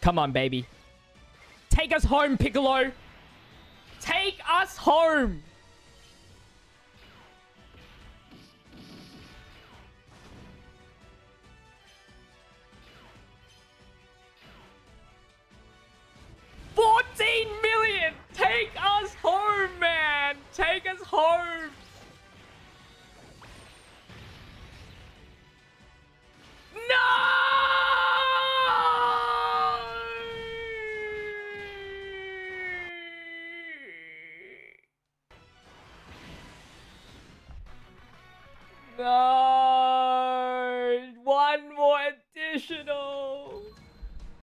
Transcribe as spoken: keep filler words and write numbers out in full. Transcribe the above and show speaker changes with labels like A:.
A: Come on, baby. Take us home, Piccolo. Take us home. fourteen million! Take us home, man! Take us home! No! No! One more additional!